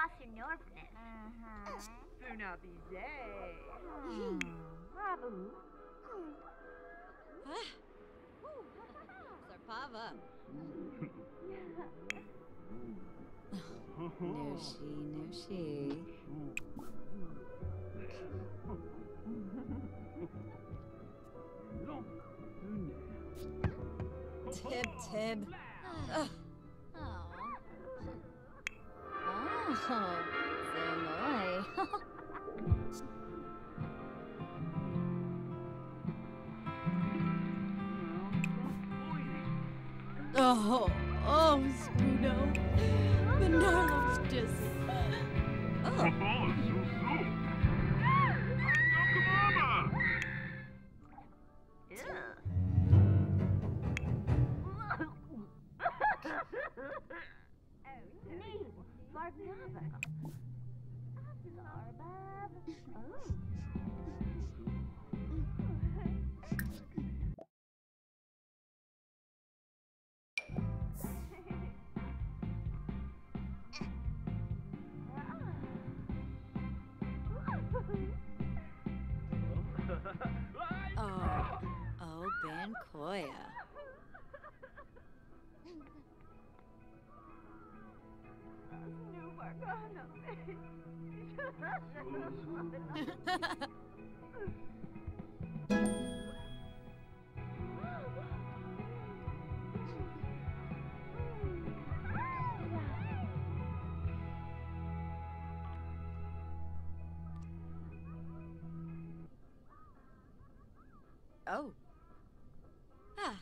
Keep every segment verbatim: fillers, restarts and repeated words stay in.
Passinorpnet. Uh-huh. Funabizé. Rabu. Sarpava. Nushi, Nushi. Tib, Tib. Oh. Oh, Zenoy. Oh, oh, Spoono. The nerves just. Oh. Oh, oh, Bankoya. Oh. Ah.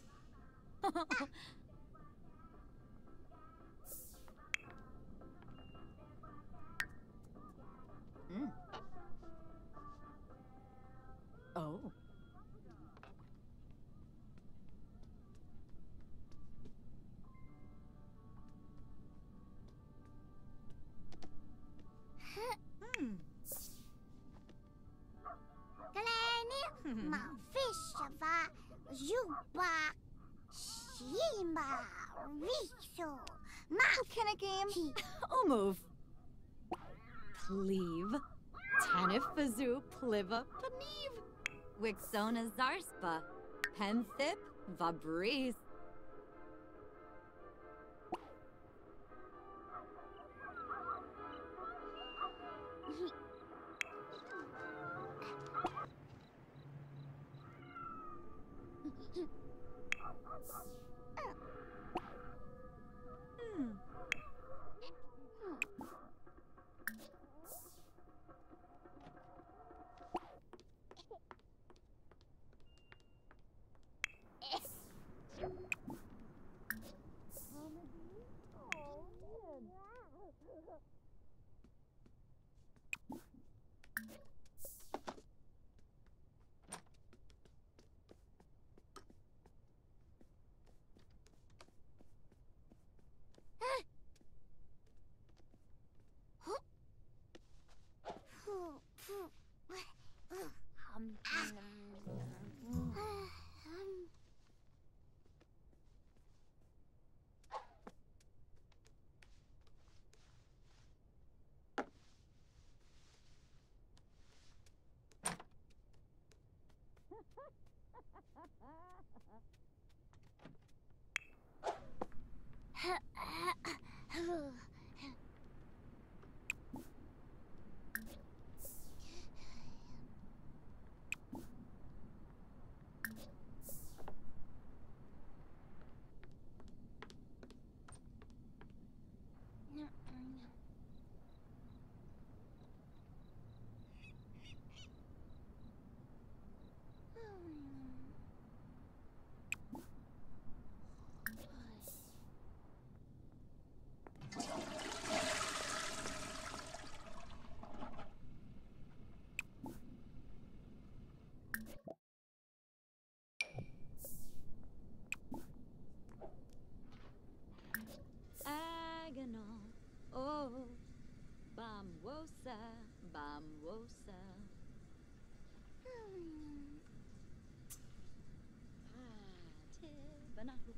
Mm. Oh. Hmm. Kalani, ma fishava, zuba, shima, riso, ma Kinnikim. Omov. Cleave. Tanifazu pliva paniv. Wixona zarspa. Penthip vabris. Hmm. Agonal. Oh. Bamwosa. Bamwosa. Ah, Tibanahu.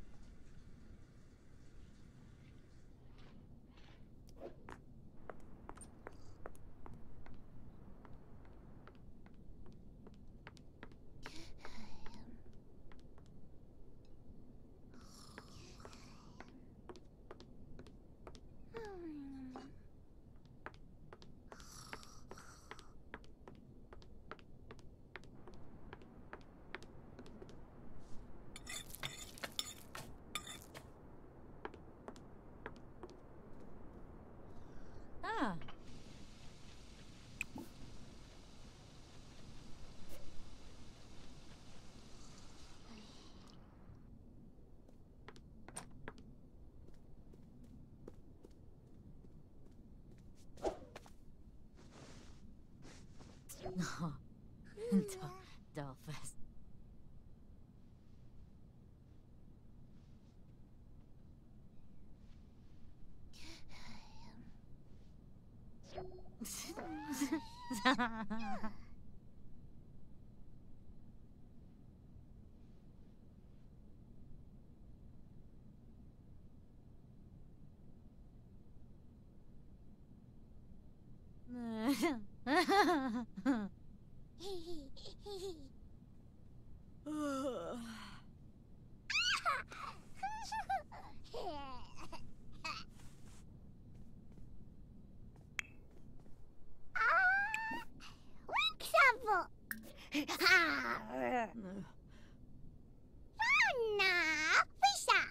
Anna, Fisha.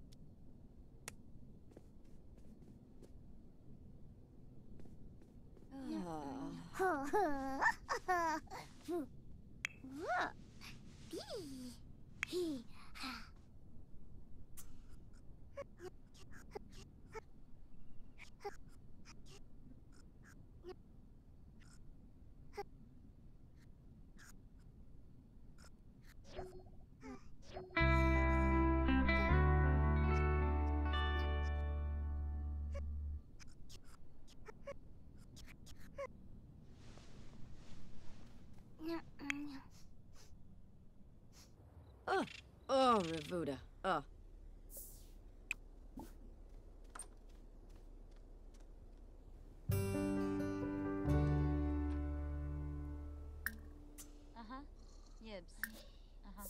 Oh, oh, Ravuda. Oh. Uh-huh. Yibs. Uh-huh.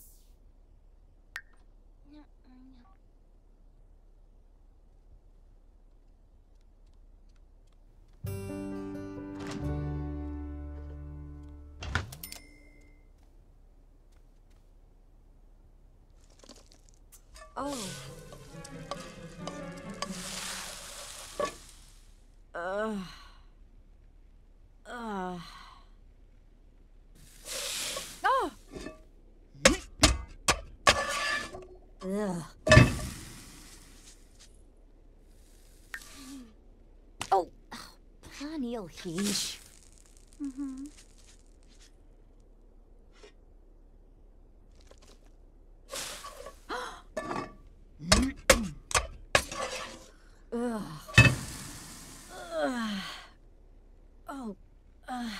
Oh. Uh. Uh. Oh. Ugh. Oh, Paniel Heesh. Mm-hmm. Ugh. Ugh. Oh. Uh.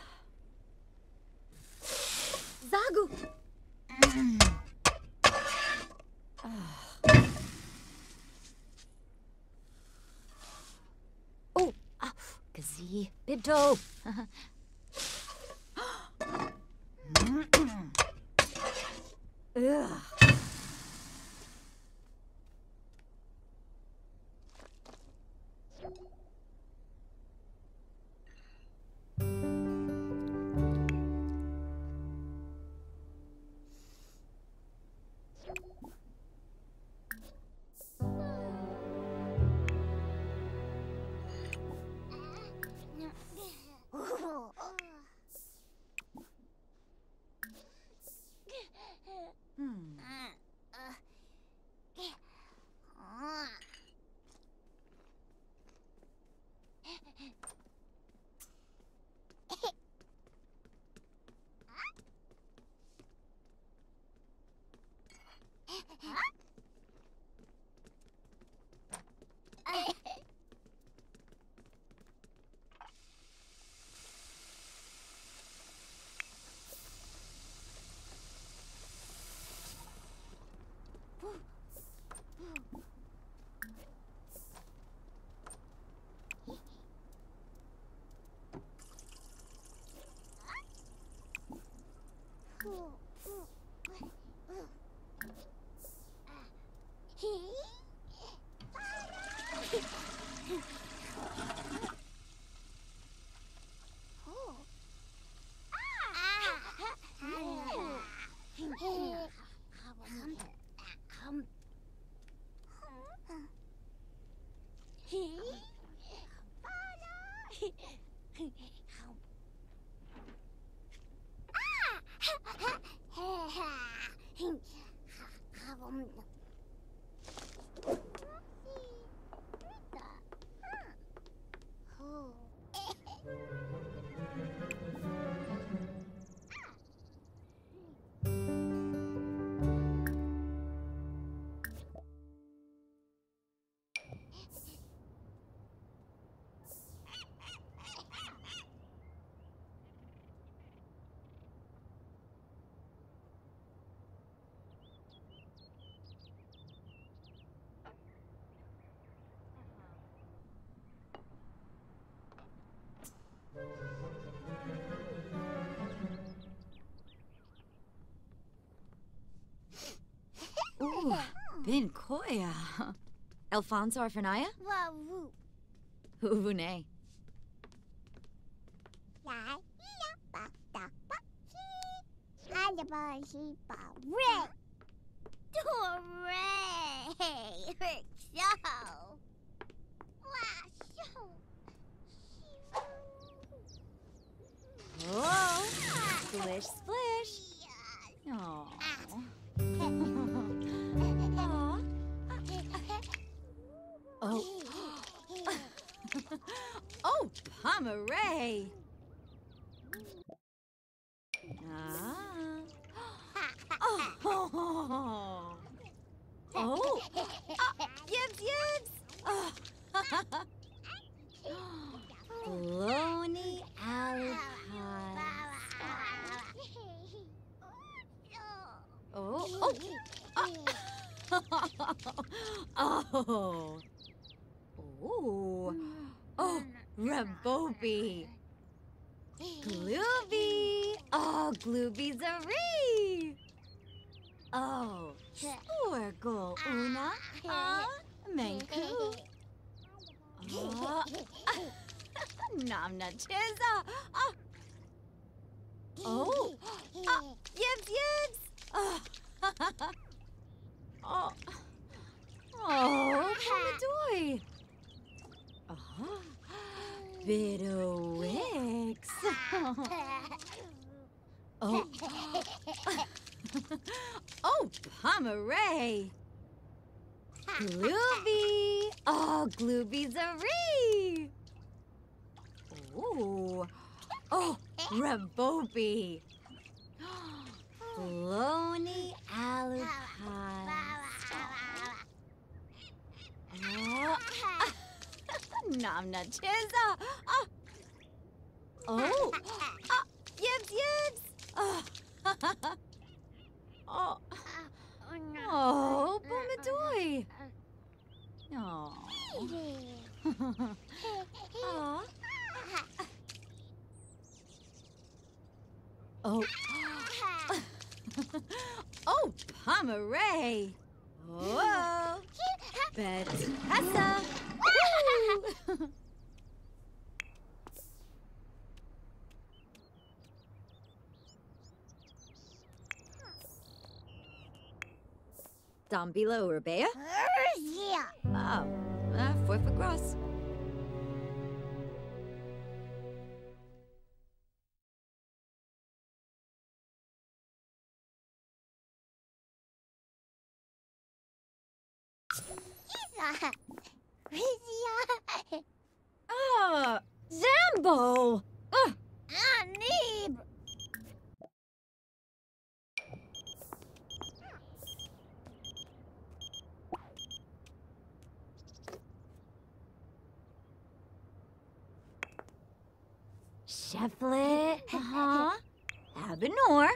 Zagu! Oh, ah, Kazi, Bibdo. Ugh. Hmm. Bin Koya. Alfonso Arfanaya? Woo. Huvune. La ya ba da ba he. And the ba he ba red. Hooray! Show. Wow, show. Oh, splish, splish. Oh. Oh. Oh, Pomeray. Ah. Oh. Oh. Ah, yibs, yibs. Oh. Bologna Alucard. Oh. Oh. Oh. Oh. Oh. Rabobi. Glooby. Oh, Glooby-zaree. Oh. Snorgle. Una. Ah. Manku. Oh. Namna Chizza. Oh. Oh. Ah. Yibs, yibs. Oh. Oh. Oh, Pomadoy. Oh. Bitowix. Oh. Oh, Pomeray. Glooby. Oh, Glooby-zaree. Oh. Oh, Rabobi. Bologna Alucard. Oh. Namna Chizza. Oh. Oh. Ah, yibs, yibs. Oh. Oh. Oh, Pomadoy. Oh. Aw. Oh. Oh, Pomeray. Oh. Betessa. Woo! Down below, Rebea. Yeah. Oh, uh, four for gross. Ah, Zambo. Ah, Ah, Neeb. Cheflet. Uh-huh. Abinor.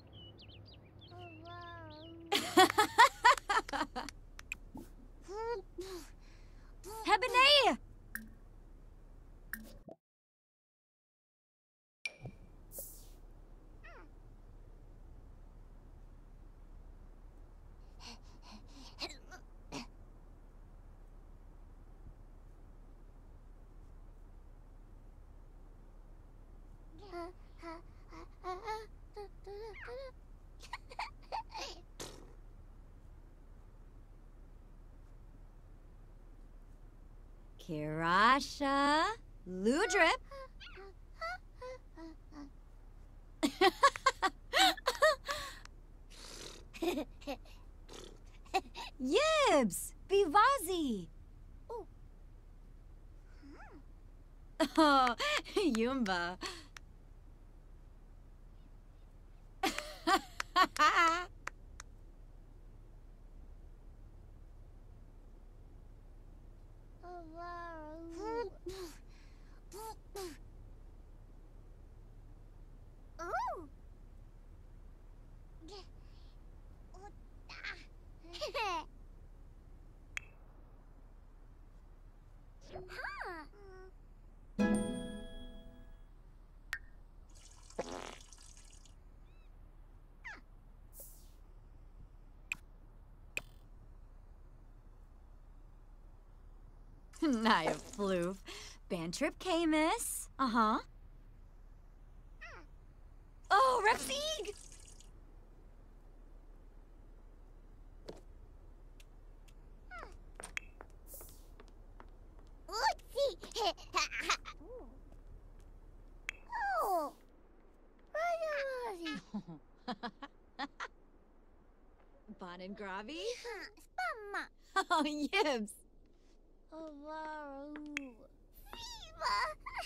Hebonea. Kirasha. Ludrip. Yibs. Bivazi. Oh, Yumba. Ooh. Naya Floof. Bantrip Camus. Uh-huh. Oh, Repsig! Oopsie. Oh. Bon and Gravi? Spamma. Oh, Yibs. Viva.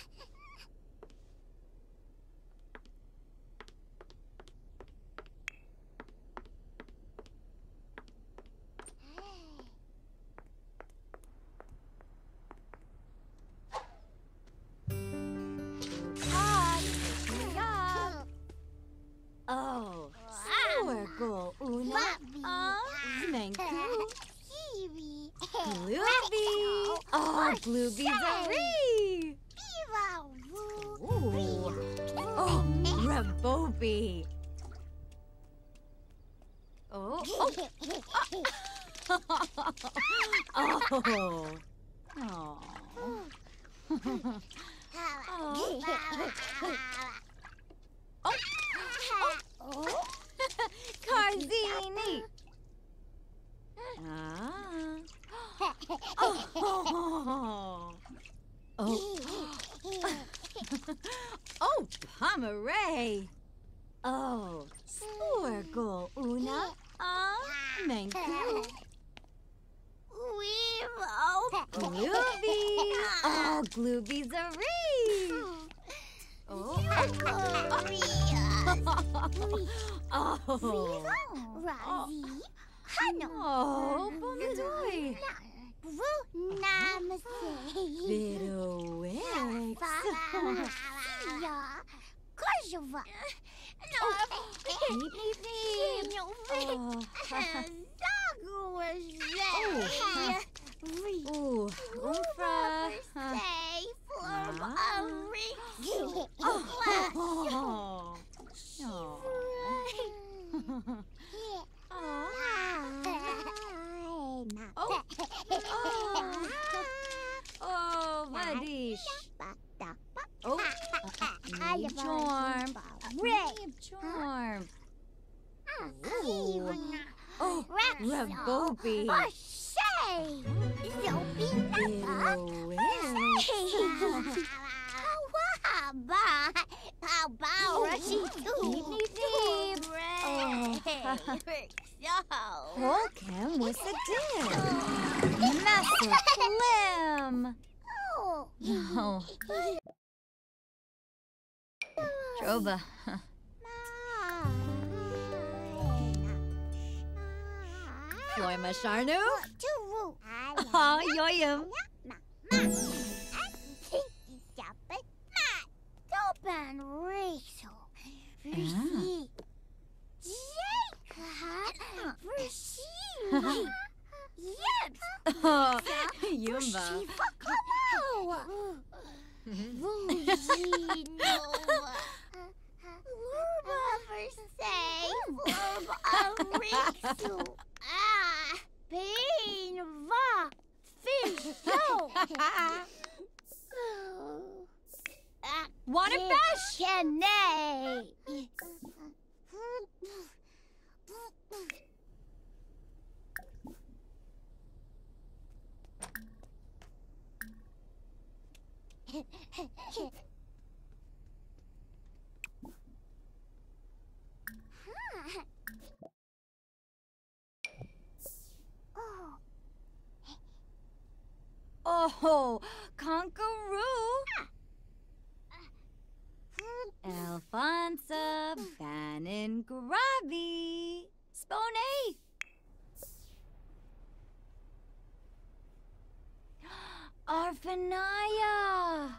Oh, Swirgle, Una, uh, Manku, Kiwi. Gloopy. Oh, Gloopy Zaree. Viva. Ooh. Oh, Rebobi. Oh, oh. Oh. Oh. Oh. Carzini. Ah. Oh. Oh. Oh, Pomeray. Oh, Swirgle, Una, ah, Manku, Gloopy. Oh, Gloopy Zaree. Oh. Oh. Razi. Hano. Oh, Pomedoy. Namaste. Bitowix. Ja. Kosovo. Beep, beep, beep. Oh. Ooh, Oomphra. Oh. Oh. Oh, Vadish. Oh, Nib Charm. Nib Charm. Ooh. Oh, Rebobi. Holcam with a dip. Massive Slim. Oh. Troba. Floima Sharnu. Oh, Yoyum. Oh, Yumba. Water fish! Oh, Conqueroo. Alfonsa, Bannon, Gravi, Spone. Arfanaya.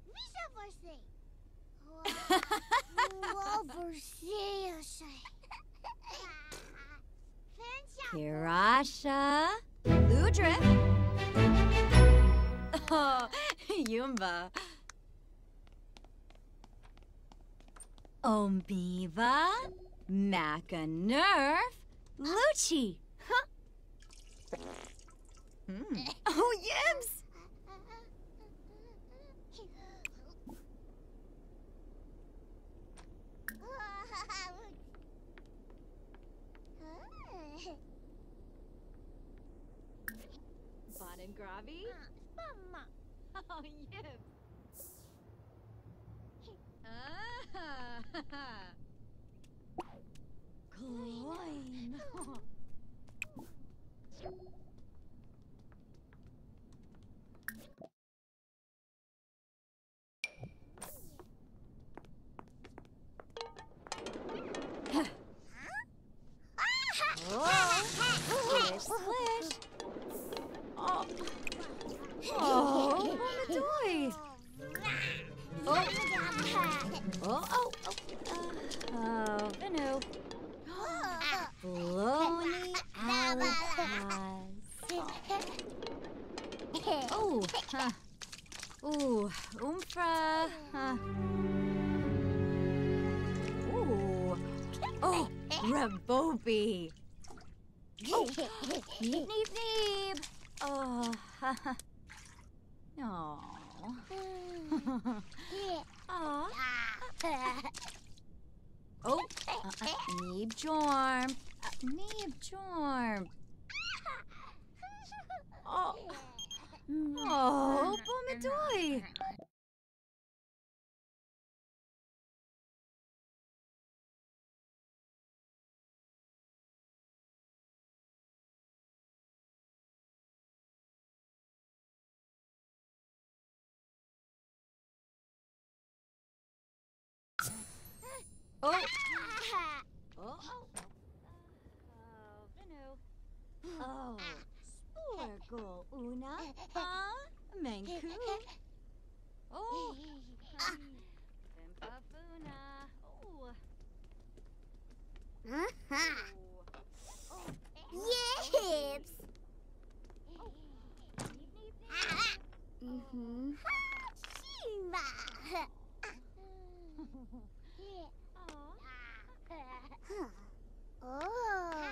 Kirasha, Ludrip. Oh, Yumba. Ombiva, Macanerf, Lucci. Huh? Hmm. Oh, Yibs! And Gravy? Mama. Oh, yes. Ah, Coin. Oh, splish, splish. Oh, oh, Bomadoy. Oh, oh, oh, oh. Oh, Vinu. Flony Alipaz. Oh, huh. Ooh, Umfra. Huh. Ooh. Oh, Rabobi. Oh, neep, neep, neep. Oh, haha. Oh. Aw. Oh, uh, uh, Neeb Jorm. Uh, Neeb Jorm. Oh, oh, Bomadoy. Oh, oh, oh, oh, oh, Vinu. Oh, Sporgle, Una, ah, Manku. Oh, Pimpafuna. Oh, Uh-huh. oh, Yips. oh, neep, neep, neep. Mm-hmm. Shiva. Aw. Oh.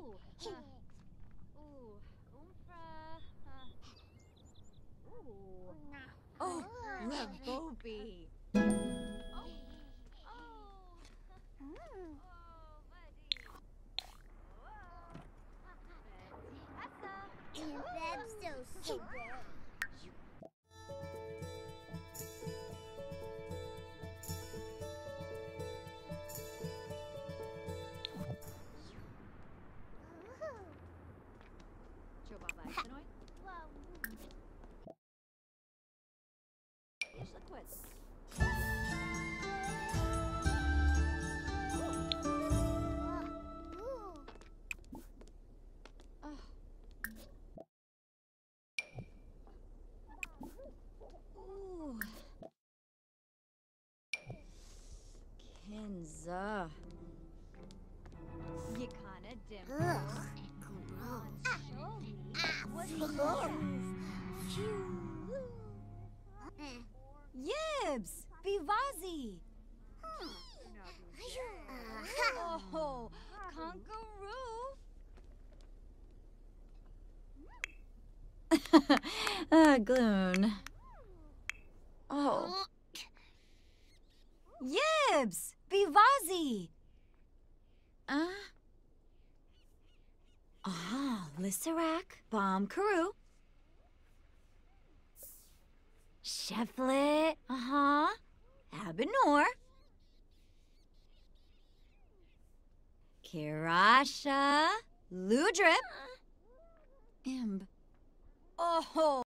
Ooh. Uh, ooh. Oompra. Uh, ooh. Oh, Rabobi. Oh. Oh. Mm. Oh, buddy. Whoa. Betty Essa. That's so super. Chobaba Isanoi. Isla Quits. Oh. Ooh. Kenza. Yakana Dim. Ugh. Yibs. Vivazi. Oh, Conkaroo. Ah, Gloon. Oh. Yibs. Vivazi. Uh. Ah, Lissarak. Bomb Karoo. Shefflet. Uh-huh. Abinor. Kirasha. Ludrip. Imb. Oh.